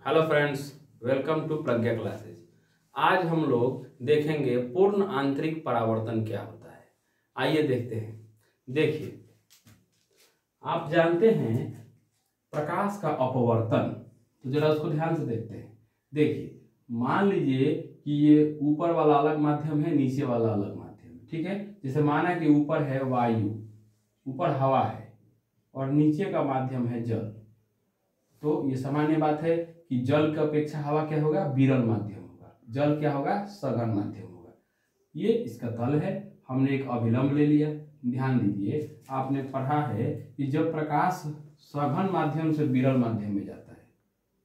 Hello friends, welcome to Pragya classes. आज हम लोग देखेंगे पूर्ण आंतरिक परावर्तन क्या होता है। आइए देखते हैं। देखिए, आप जानते हैं प्रकाश का अपवर्तन, तो जरा उसको ध्यान से देखते हैं। देखिए, मान लीजिए कि ये ऊपर वाला अलग माध्यम है, नीचे वाला अलग माध्यम है। ठीक है, जैसे माना कि ऊपर है वायु, ऊपर हवा है और नीचे का माध्यम है जल। तो ये सामान्य बात है कि जल की अपेक्षा हवा क्या होगा, विरल माध्यम होगा। जल क्या होगा, सघन माध्यम होगा। ये इसका तल है। हमने एक अभिलंब ले लिया। ध्यान दीजिए, आपने पढ़ा है कि जब प्रकाश सघन माध्यम से विरल माध्यम में जाता है,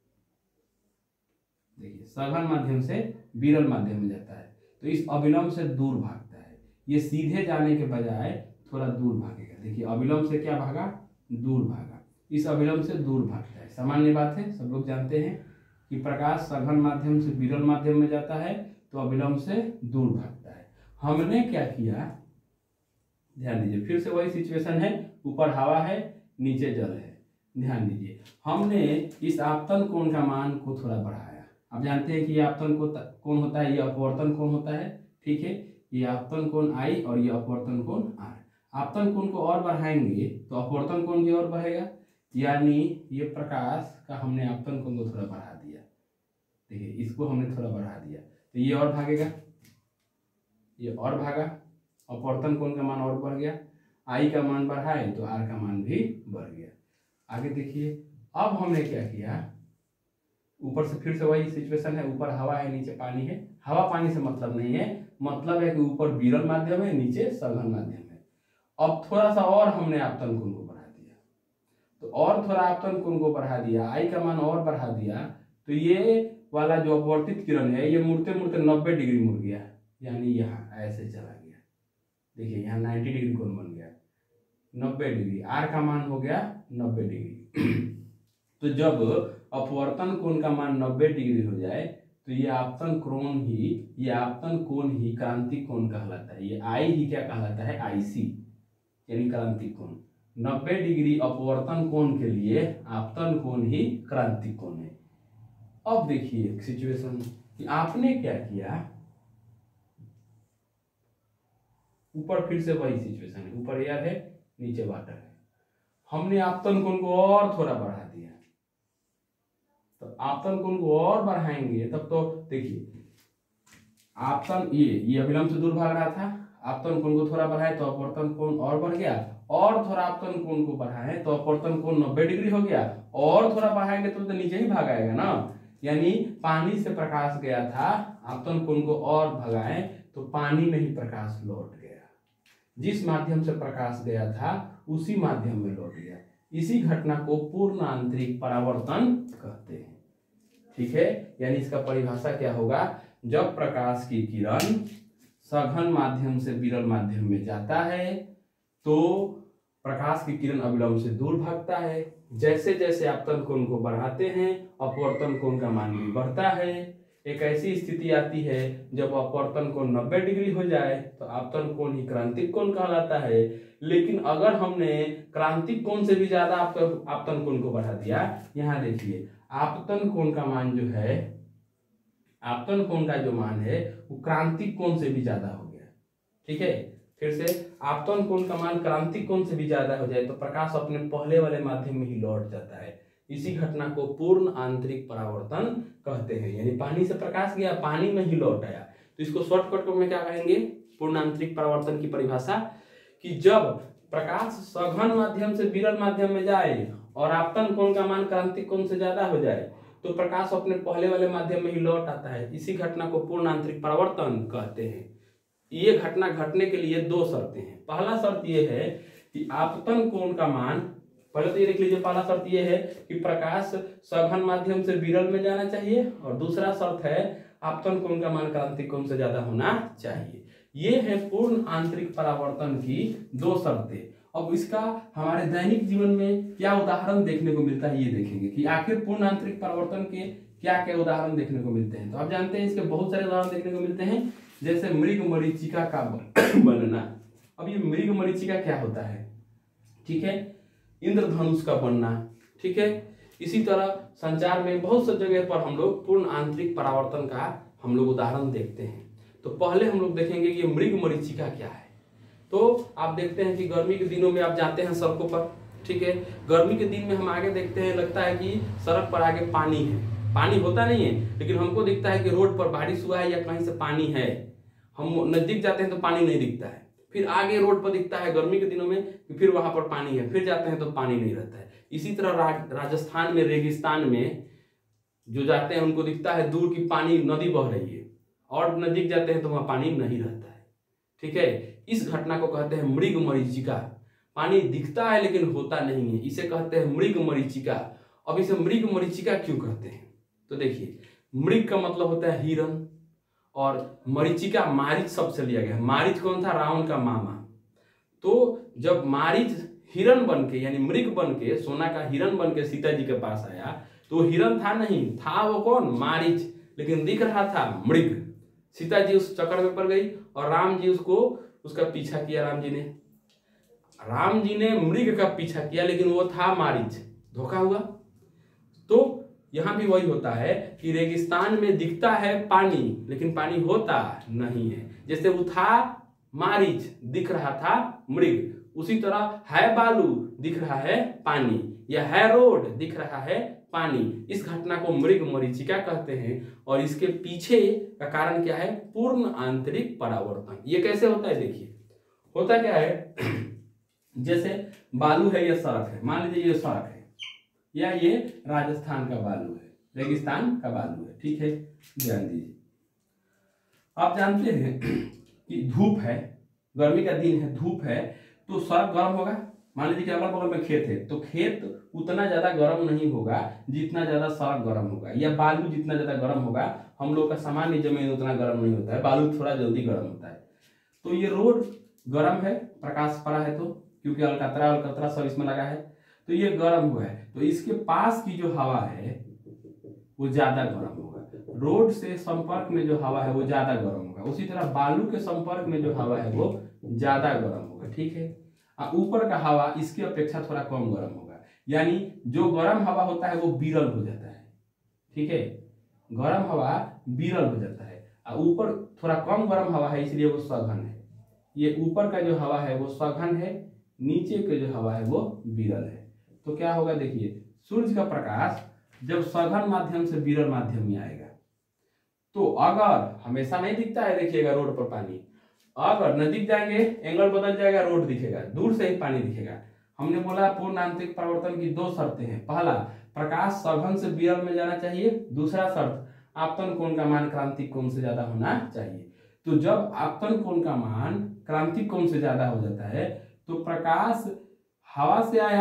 देखिए सघन माध्यम से विरल माध्यम में जाता है तो इस अभिलंब से दूर भागता है। ये सीधे जाने के बजाय थोड़ा दूर भागेगा। देखिए, अभिलंब से क्या भागा, दूर भागा। इस अभिलंब से दूर भागता है। सामान्य बात है, सब लोग जानते हैं कि प्रकाश सघन माध्यम से विरल माध्यम में जाता है तो अभिलंब से दूर भागता है। हमने क्या किया, ध्यान दीजिए, फिर से वही सिचुएशन है, ऊपर हवा है, नीचे जल है। ध्यान दीजिए, हमने इस आपतन कोण का मान को थोड़ा बढ़ाया। आप जानते हैं कि ये आपतन कोण होता है, ये अपवर्तन कोण होता है। ठीक है, ये आपतन कोण I और ये अपवर्तन कोण R। आपतन कोण को और बढ़ाएंगे तो अपवर्तन कोण भी और बढ़ेगा, यानी ये प्रकाश का हमने आपतन कोण को थोड़ा बढ़ा दिया। देखिए, इसको हमने थोड़ा बढ़ा दिया तो ये और भागेगा, ये और भागा, अपवर्तन कोण का मान और बढ़ गया। I का मान बढ़ाए तो R का मान भी बढ़ गया। आगे देखिए, अब हमने क्या किया, ऊपर से फिर से वही सिचुएशन है, ऊपर हवा है, नीचे पानी है। हवा पानी से मतलब नहीं है, मतलब है कि ऊपर विरल माध्यम है, नीचे सघन माध्यम है। अब थोड़ा सा और हमने आपतन कोण को बढ़ा दिया, तो और थोड़ा आपतन कोण को बढ़ा दिया, I का मान और बढ़ा दिया तो ये वाला जो अपवर्तित किरण है ये मुड़ते मुड़ते 90 डिग्री मुड़ गया, यानी यहाँ ऐसे चला गया। देखिए, यहाँ 90 डिग्री कोण बन गया, 90 डिग्री। R का मान हो गया 90 डिग्री। तो जब अपवर्तन कोण का मान 90 डिग्री हो जाए तो ये आपतन कोण ही क्रांतिक कोण कहलाता है। ये I ही क्या कहलाता है, IC, यानी क्रांतिक कोण। 90 डिग्री अपवर्तन कोण के लिए आपतन कोण ही क्रांतिक कोण है। अब देखिए एक सिचुएशन कि आपने क्या किया, ऊपर फिर से वही सिचुएशन है, ऊपर एयर है, नीचे वाटर है। हमने आपतन कोण को और थोड़ा बढ़ा दिया, तो आपतन कोण को और बढ़ाएंगे तब तो देखिए, आपतन ये अभिलंब से दूर भाग रहा था, आपतन कोण को थोड़ा बढ़ाए तो अपवर्तन कोण और बढ़ गया, और थोड़ा आपतन कोण को बढ़ाए तो अपवर्तन कोण 90 डिग्री हो गया, और थोड़ा बढ़ाएंगे तो नीचे ही भाग आएगा ना। यानी पानी से प्रकाश गया था, आपतन कोण को और भगाए तो पानी में ही प्रकाश लौट गया। जिस माध्यम से प्रकाश गया था उसी माध्यम में लौट गया। इसी घटना को पूर्ण आंतरिक परावर्तन कहते हैं। ठीक है, यानी इसका परिभाषा क्या होगा, जब प्रकाश की किरण सघन माध्यम से विरल माध्यम में जाता है तो प्रकाश की किरण अभिलंब से दूर भागता है। जैसे जैसे आपतन कोण को बढ़ाते हैं अपवर्तन कोण का मान भी बढ़ता है। एक ऐसी स्थिति आती है जब अपवर्तन कोण 90 डिग्री हो जाए तो आपतन कोण ही क्रांतिक कोण कहलाता है। लेकिन अगर हमने क्रांतिक कोण से भी ज्यादा आपतन कोण को बढ़ा दिया, यहाँ देखिए आपतन कोण का मान जो है, आपतन कोण का जो मान है वो क्रांतिक कोण से भी ज्यादा हो गया। ठीक है, फिर से आपतन कोण का मान क्रांतिक कोण से भी ज्यादा हो जाए तो प्रकाश अपने पहले वाले माध्यम में ही लौट जाता है। इसी घटना को पूर्ण आंतरिक परावर्तन कहते हैं। यानी पानी से प्रकाश गया, पानी में ही लौट आया, तो इसको शॉर्टकट में क्या कहेंगे, पूर्ण आंतरिक परावर्तन की परिभाषा कि जब प्रकाश सघन माध्यम से विरल माध्यम में जाए और आपतन कोण का मान क्रांतिक कोण से ज्यादा हो जाए तो प्रकाश अपने पहले वाले माध्यम में ही लौट आता है। इसी घटना को पूर्ण आंतरिक परावर्तन कहते हैं। ये घटना घटने के लिए दो शर्तें हैं। पहला शर्त ये है कि आपतन कोण का मान, पहले तो ये देख लीजिए, पहला शर्त ये है कि प्रकाश सघन माध्यम से विरल में जाना चाहिए, और दूसरा शर्त है आपतन कोण का मान क्रांतिक कोण से ज्यादा होना चाहिए। ये है पूर्ण आंतरिक परावर्तन की दो शर्तें। अब इसका हमारे दैनिक जीवन में क्या उदाहरण देखने को मिलता है ये देखेंगे कि आखिर पूर्ण आंतरिक परावर्तन के क्या क्या उदाहरण देखने को मिलते हैं। तो आप जानते हैं इसके बहुत सारे उदाहरण देखने को मिलते हैं, जैसे मृग मरीचिका का बनना। अब ये मृग मरीचिका क्या होता है, ठीक है, इंद्रधनुष का बनना। ठीक है, इसी तरह संचार में बहुत सी जगह पर हम लोग पूर्ण आंतरिक परावर्तन का हम लोग उदाहरण देखते हैं। तो पहले हम लोग देखेंगे कि मृग मरीचिका क्या है। तो आप देखते हैं कि गर्मी के दिनों में आप जाते हैं सड़कों पर, ठीक है, गर्मी के दिन में हम आगे देखते हैं, लगता है कि सड़क पर आगे पानी है, पानी होता नहीं है, लेकिन हमको दिखता है कि रोड पर बारिश हुआ है या कहीं से पानी है। हम नजदीक जाते हैं तो पानी नहीं दिखता है, फिर आगे रोड पर दिखता है गर्मी के दिनों में, फिर वहां पर पानी है, फिर जाते हैं तो पानी नहीं रहता है। इसी तरह राजस्थान में रेगिस्तान में जो जाते हैं उनको दिखता है दूर की पानी नदी बह रही है, और नजदीक जाते हैं तो वहां पानी नहीं रहता है, ठीक है। इस घटना को कहते हैं मृग मरीचिका। पानी दिखता है लेकिन होता नहीं है, इसे कहते हैं मृग मरीचिका। अब इसे मृग मरीचिका क्यों कहते हैं? तो देखिए, मृग का मतलब होता है हिरण, और मरीचिका मारीच शब्द से लिया गया। मारीच कौन था? रावण का मामा। तो जब मारीच हिरण बन के यानी मृग बन के, सोना का हिरण बन के सीता जी के पास आया, तो हिरण था नहीं, था वो कौन? मारीच, लेकिन दिख रहा था मृग। सीता जी उस चक्कर में पड़ गई और राम जी उसका पीछा किया। राम जी ने मृग का पीछा किया, लेकिन वो था मारीच, धोखा हुआ। तो यहां भी वही होता है कि रेगिस्तान में दिखता है पानी, लेकिन पानी होता नहीं है। जैसे वो था मारीच, दिख रहा था मृग, उसी तरह है बालू, दिख रहा है पानी, या है रोड, दिख रहा है पानी। इस घटना को मृग मरीचिका कहते हैं। और इसके पीछे का कारण क्या है? पूर्ण आंतरिक परावर्तन। ये कैसे होता है? देखिए, होता क्या है, जैसे बालू है या सड़क है, मान लीजिए ये सड़क है या ये राजस्थान का बालू है, रेगिस्तान का बालू है, ठीक है, ध्यान दीजिए। आप जानते हैं कि धूप है, गर्मी का दिन है, धूप है, तो सड़क गर्म होगा। मान लीजिए कि अगल बगल में खेत है, तो खेत उतना ज्यादा गर्म नहीं होगा जितना ज्यादा सड़क गर्म होगा, या बालू जितना ज्यादा गर्म होगा। हम लोग का सामान्य जमीन उतना गर्म नहीं होता है, बालू थोड़ा जल्दी गर्म होता है। तो ये रोड गर्म है, प्रकाश पड़ा है, तो क्योंकि अलकतरा सब इसमें लगा है, तो ये गर्म हुआ है। तो इसके पास की जो हवा है वो ज्यादा गर्म होगा। रोड से संपर्क में जो हवा है वो ज्यादा गर्म होगा। उसी तरह बालू के संपर्क में जो हवा है वो ज्यादा गर्म होगा, ठीक है। ऊपर का हवा इसकी अपेक्षा थोड़ा कम गर्म होगा, यानी जो गर्म हवा होता है वो विरल हो जाता है, ठीक है, गर्म हवा विरल हो जाता है। ऊपर थोड़ा कम गर्म हवा है, इसलिए वो सघन है। ये ऊपर का जो हवा है वो सघन है, नीचे के जो हवा है वो विरल है। तो क्या होगा? देखिए, सूर्य का प्रकाश जब सघन माध्यम से विरल माध्यम में आएगा, तो अगर हमेशा नहीं दिखता है, देखिएगा रोड पर पानी, अगर नजदीक जाएंगे एंगल बदल जाएगा, रोड दिखेगा, दूर से ही पानी दिखेगा। हमने बोला पूर्ण आंतरिक परावर्तन की दो शर्तें हैं। पहला, प्रकाश सघन से विरल में जाना चाहिए। दूसरा शर्त, आपतन कोण का मान क्रांतिक कोण से ज्यादा होना चाहिए। तो जब आपतन कोण का मान क्रांतिक कोण से ज्यादा हो जाता है तो प्रकाश हवा से आया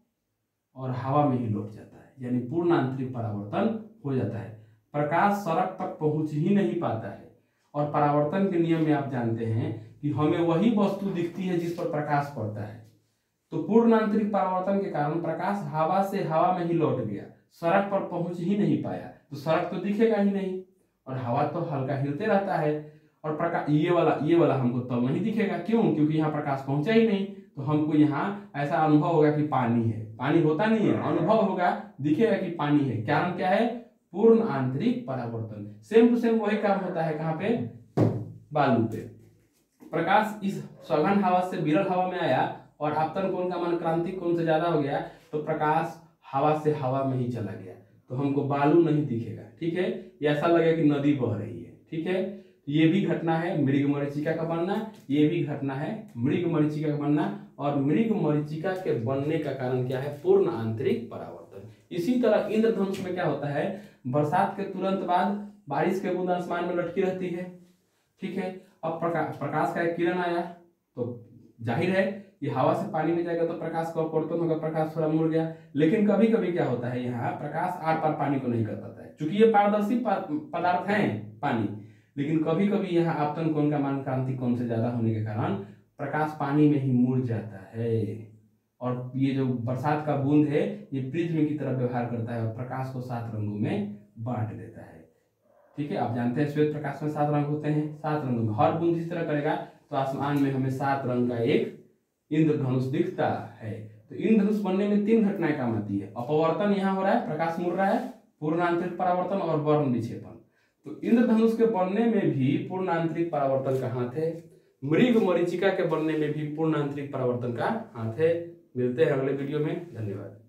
और हवा में ही लौट जाता है, यानी पूर्ण आंतरिक परावर्तन हो जाता है। प्रकाश सड़क तक पहुंच ही नहीं पाता है। और परावर्तन के नियम में आप जानते हैं कि हमें वही वस्तु दिखती है जिस पर प्रकाश पड़ता है। तो पूर्ण आंतरिक परावर्तन के कारण प्रकाश हवा से हवा में ही लौट गया, सड़क पर पहुंच ही नहीं पाया, तो सड़क तो दिखेगा ही नहीं, और हवा तो हल्का हिलते रहता है, और प्रकाश ये वाला हमको तब नहीं दिखेगा। क्यों? क्योंकि यहाँ प्रकाश पहुंचा ही नहीं। तो हमको यहाँ ऐसा अनुभव होगा कि पानी है, पानी होता नहीं है, अनुभव होगा, दिखेगा कि पानी है। कारण क्या है? पूर्ण आंतरिक परावर्तन। सेम टू सेम वही काम होता है कहाँ पे? बालू पे। प्रकाश इस सघन हवा से विरल हवा में आया और आपतन कोण का मान क्रांतिक कोण से ज्यादा हो गया, तो प्रकाश हवा से हवा में ही चला गया, तो हमको बालू नहीं दिखेगा, ठीक है। ये ऐसा लगेगा कि नदी बह रही है, ठीक है। ये भी घटना है मृग मरीचिका का बनना, ये भी घटना है मृग मरीचिका का बनना। और मृग मरीचिका के बनने का कारण क्या है? पूर्ण आंतरिक परावर्तन। इसी तरह इंद्रधनुष में क्या होता है? बरसात के तुरंत बाद बारिश के बूंद आसमान में लटकी रहती है, ठीक है। अब प्रकाश का एक किरण आया, तो जाहिर है ये हवा से पानी में जाएगा तो प्रकाश का अपवर्तन होगा, प्रकाश थोड़ा मुड़ गया। लेकिन कभी कभी क्या होता है, यहाँ प्रकाश आर पार पानी को नहीं कर पाता है, क्योंकि ये पारदर्शी पदार्थ है पानी। लेकिन कभी कभी यहाँ आपतन कोण का मान क्रांतिक कोण से ज्यादा होने के कारण प्रकाश पानी में ही मुड़ जाता है, और ये जो बरसात का बूंद है ये प्रिज्म की तरह व्यवहार करता है और प्रकाश को 7 रंगों में बांट देता है, ठीक है। आप जानते हैं श्वेत प्रकाश में 7 रंग होते हैं, 7 रंगों में हर बूंद इस तरह करेगा तो आसमान में हमें 7 रंग का एक इंद्रधनुष दिखता है। तो इंद्रधनुष बनने में 3 घटनाएं काम आती है। अपवर्तन यहाँ हो रहा है, प्रकाश मुड़ रहा है, पूर्ण आंतरिक परावर्तन और वर्ण विक्षेपण। तो इंद्रधनुष के बनने में भी पूर्ण आंतरिक परावर्तन का हाथ है, मृग मरीचिका के बनने में भी पूर्ण आंतरिक परावर्तन का हाथ है। मिलते हैं अगले वीडियो में, धन्यवाद।